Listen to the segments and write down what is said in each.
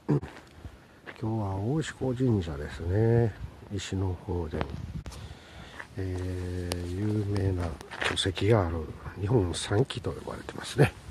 今日は大志向神社ですね。石の方で、有名な巨石がある日本三奇と呼ばれてますね。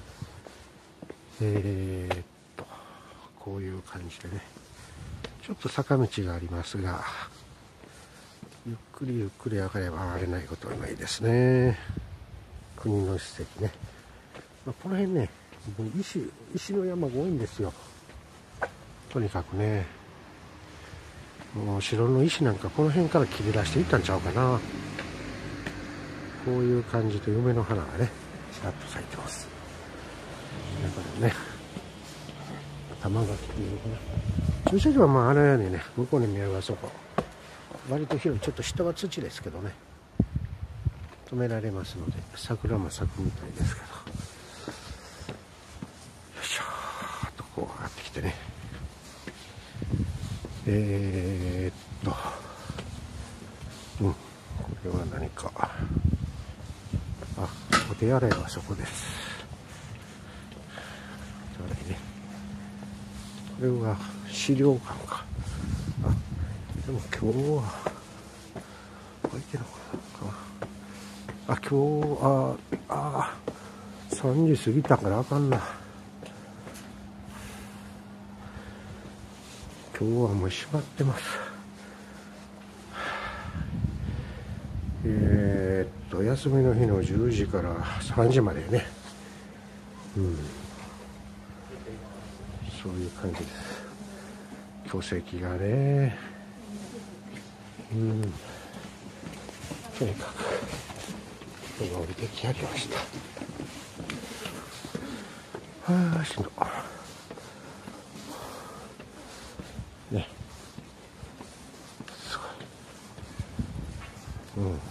こういう感じでね、ちょっと坂道がありますが、ゆっくりゆっくり上がれば上がれないことはないですね。国の史跡ね。この辺ね、石の山が多いんですよ。とにかくね、もう城の石なんかこの辺から切り出していったんちゃうかな。こういう感じで梅の花がね、ちらっと咲いてます。だからね、玉垣っていうのかな。駐車場はまああのようにね、向こうに見えるあそこ、割と広い、ちょっと下は土ですけどね、止められますので、桜も咲くみたいですけど。よいしょーっとこう上がってきてね。これは何か。お手洗いはそこです。お手洗いね。これは資料館か。でも今日は空いてるのかな。今日3時過ぎたからあかんな。今日はもう閉まってます。休みの日の10時から3時までね。そういう感じです。巨石がね。とにかく人が降りてきやりました。しんどね。すごい。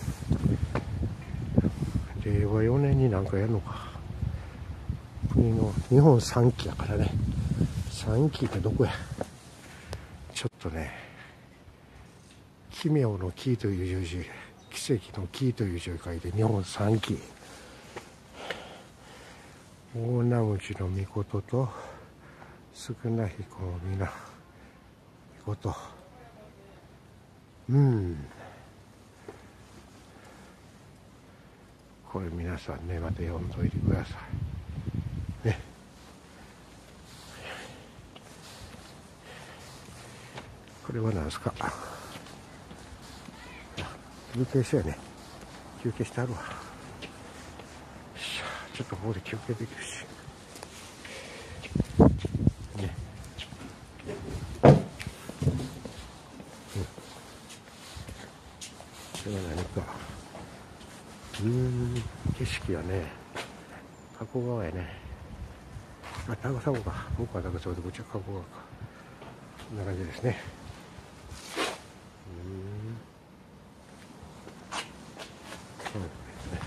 令和4年になんかやるのか。国の日本三奇やからね。三奇ってどこや。ちょっとね、奇妙の奇という字、奇跡の奇という字を書いて日本三奇。大名口の御事と少な彦の皆御事。これ皆さんね、また読んどいてくださいね。これは何ですか。休憩所やね。休憩してあるわ。ちょっとここで休憩できるしね。これは何か。景色はね、加古川やね。高砂か。僕は高砂でこっちは加古川か。こんな感じですね。そうですね。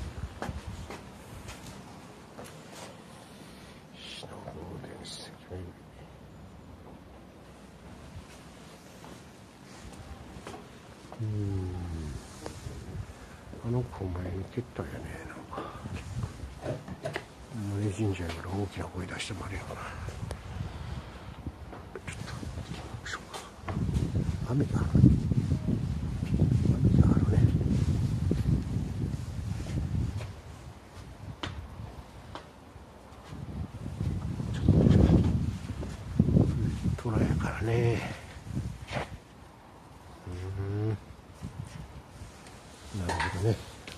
篠郷伝石。あの子前に蹴ったんやね。なんか宗神社やから大きな声出してもあれやな。ちょっと行きましょうか。雨があるね。ちょっと虎やからね。なるほどね。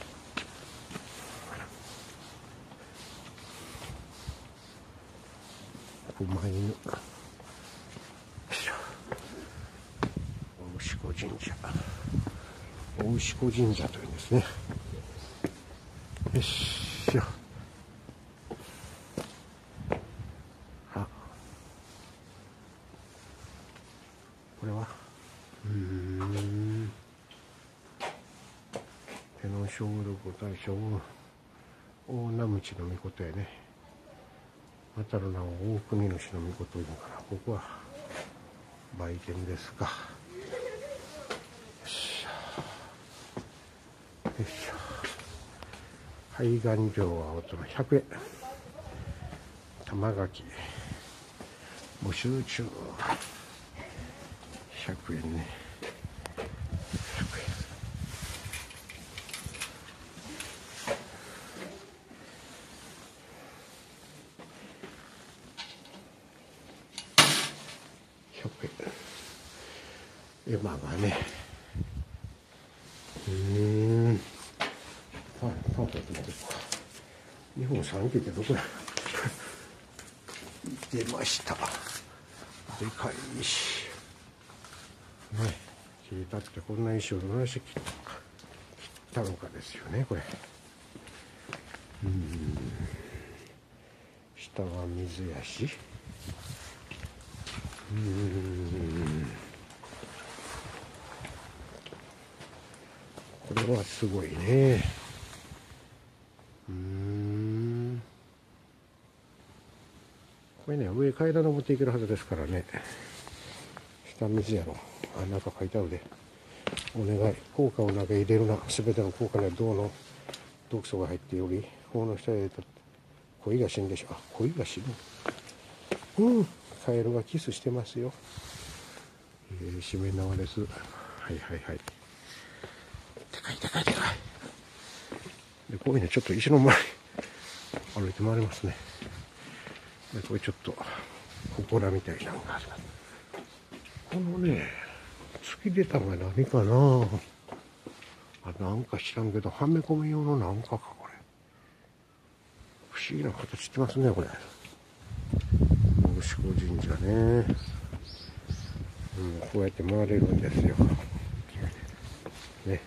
狛犬。大志向神社。大志向神社というんですね。よしよ。これは手の消毒対象大名口の御事やね。またの名を大国主の御事言うから、ここは売店ですか。よいしょよいしょ。海岸料は大人100円。玉垣募集中。100円ね。100円。まあまあね。パン買ってみてるか。日本3級ってどこや。出ました。でかいし。ね、切り立ってこんな石をどないして切ったのかですよね、これ。下は水やし。これはすごいね。これね、上階段登っていけるはずですからね。下水やろ。なんか書いてあるで。お願い。効果を投げ入れるな。すべての効果には銅の毒素が入っており、法の下へ入れた恋が死んでしまう。恋が死ぬ。カエルがキスしてますよ。しめ縄です。はいはいはい。でかいでかいでかい。で、こういうのちょっと石の前歩いて回りますね。で、これちょっと、祠みたいなのがある。このね、突き出たのは何かな。なんか知らんけど、はめ込み用のなんかか、これ。不思議な形してますね、これ。牛子神社ね。こうやって回れるんですよ。ね。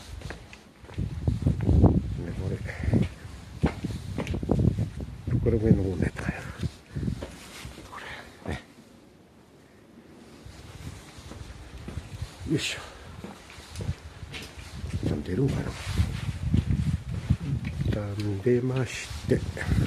これ上の方ね。これね。よいしょ。一旦出るんかな。一旦出まして。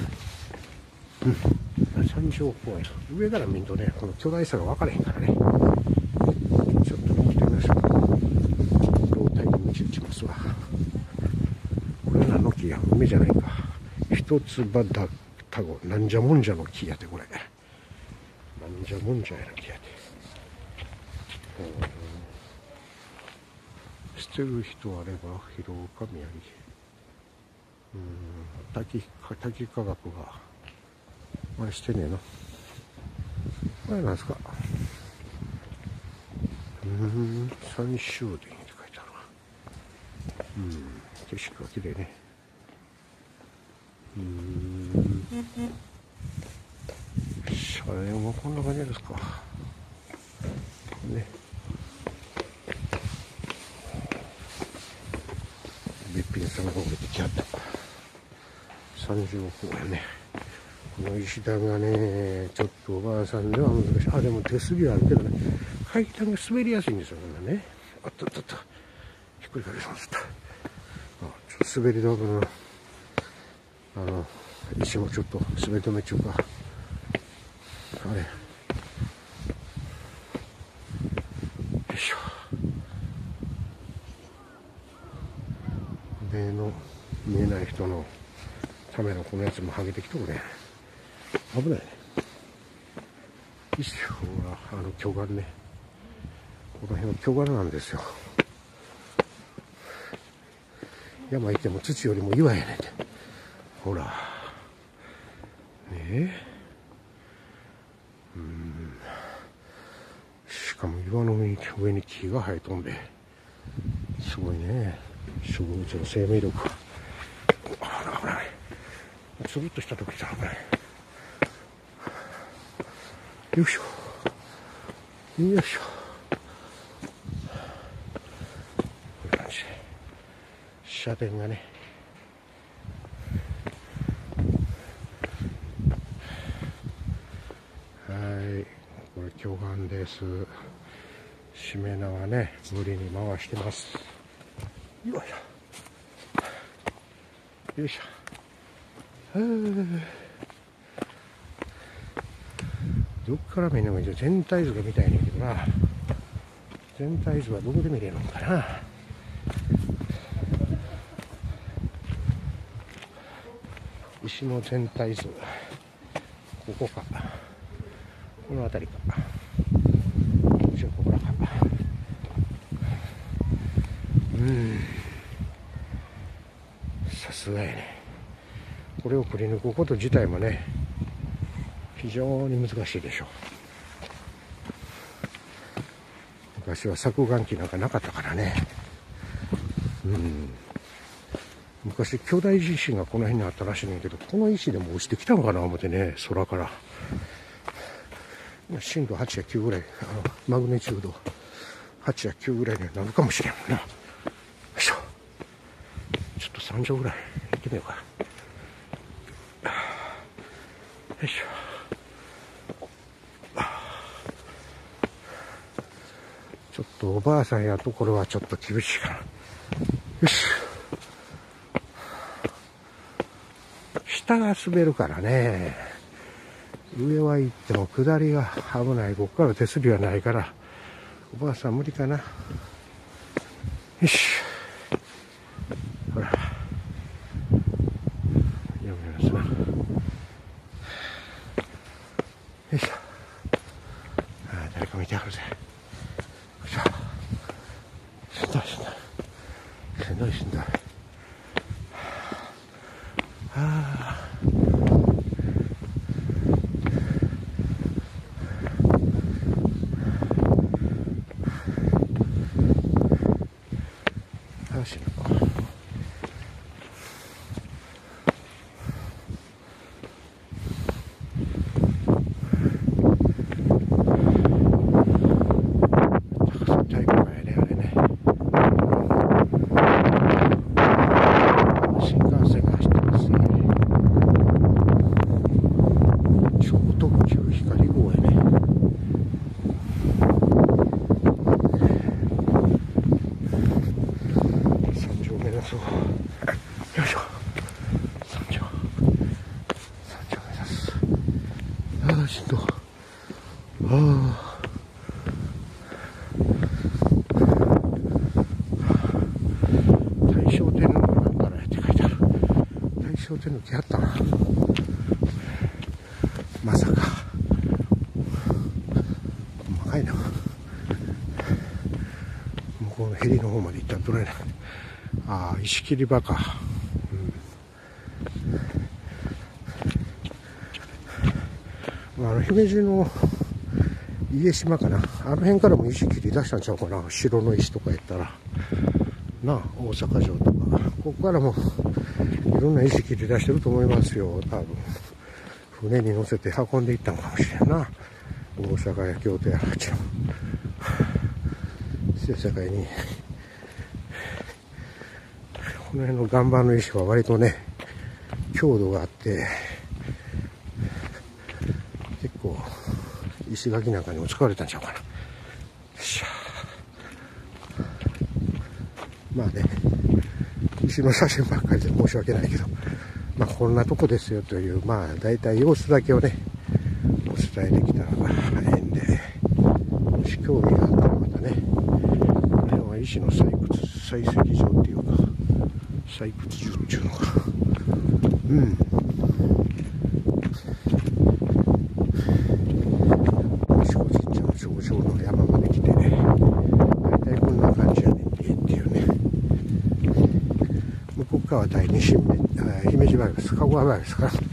山頂公園。上から見るとね、この巨大さが分からへんからね。ちょっと登ってみましょう。胴体に道打ちますわ。これは何の木や？梅じゃないか。一つ葉だたご、なんじゃもんじゃの木やて、これ。なんじゃもんじゃやの木やて。捨てる人あれば、広岡宮城。滝科学が、あれしてねえな。これなんですか。三州殿って書いてあるな。景色が綺麗ね。車両もこんな感じですか。ね。べっぴんさんが降りてきはった。三条公園ね。この石段がね、ちょっとおばあさんでは難しい。でも手すりはあるけどね、階段が滑りやすいんですよ、こんなね。あった。ひっくり返りそうだった。ちょっと滑り道具の、石もちょっと滑り止め中か。あれ。よいしょ。目の見えない人のためのこのやつも剥げてきとるね。危ないね。一緒は巨岩ね。この辺は巨岩なんですよ。山行っても土よりも岩やねんて。ほら。ねえ。しかも岩の上に木が生えとんで。すごいね。植物の生命力。危ない。つるっとした時じゃ危ない。よいしょ。よいしょ。こういう感じで。社殿がね。はい。これ巨岩です。しめ縄ね、無理に回してます。よいしょ。よいしょ。どっから見るのがいい？全体図が見たいねんけどな。全体図はどこで見れるのかな。石の全体図。ここか。 この辺りか、じゃあここらか。さすがやね。これをくり抜くこと自体もね、非常に難しいでしょう。昔は削岩機なんかなかったからね。昔巨大地震がこの辺にあったらしいねんけど、この石でも落ちてきたのかな思ってね、空から。震度8や9ぐらい、マグニチュード8や9ぐらいになるかもしれんもんな。よいしょ。ちょっと3畳ぐらい行ってみようか。よいしょ。ちょっとおばあさんやところはちょっと厳しいかな。よし。下が滑るからね。上は行っても下りが危ない。ここから手すりはないから、おばあさん無理かな。よし。ほら。読めますな。よいしょ。誰か見てはるぜ。しんどいしんどい。しんどいしんどい。よしの。太鼓がやね、あれね。新幹線が走ってますね。超特急光号やね。3丁目だそう。よいしょ。3丁目です。ああ、しんどい。大正天皇がなんからやって書いてある。大正天皇来はったな。まさか。細かいな。向こうのヘリの方まで行ったら取れない。ああ、石切り場か。姫路の家島かな。あの辺からも石切り出したんちゃうかな。城の石とかやったら。なあ、大阪城とか。ここからもいろんな石切り出してると思いますよ。多分。船に乗せて運んでいったのかもしれんな。大阪や京都やらあっちの。世界に。この辺の岩盤の石は割とね、強度があって、結構、石垣なんかにも使われたんちゃうかな。よっしゃ。まあね、石の写真ばっかりで申し訳ないけど、まあこんなとこですよという、まあ大体様子だけをね、お伝えできたらええんで、もし興味があったらまたね、この辺は石の採石場っていうか、採掘場っていうのか。石子神社の頂上の山まで来てね、大体こんな感じやねんっていうね。向こう側は大西姫路原です。加古川原ですから。